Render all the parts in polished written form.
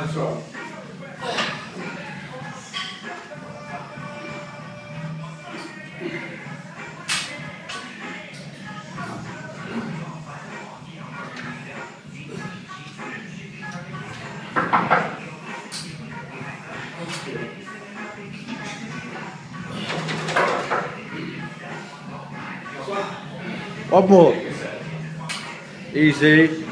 That's right. One more. Easy.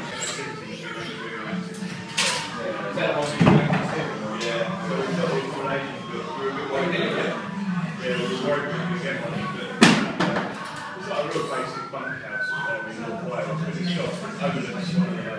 It's like a real basic bunkhouse in North Wales, but it's got evidence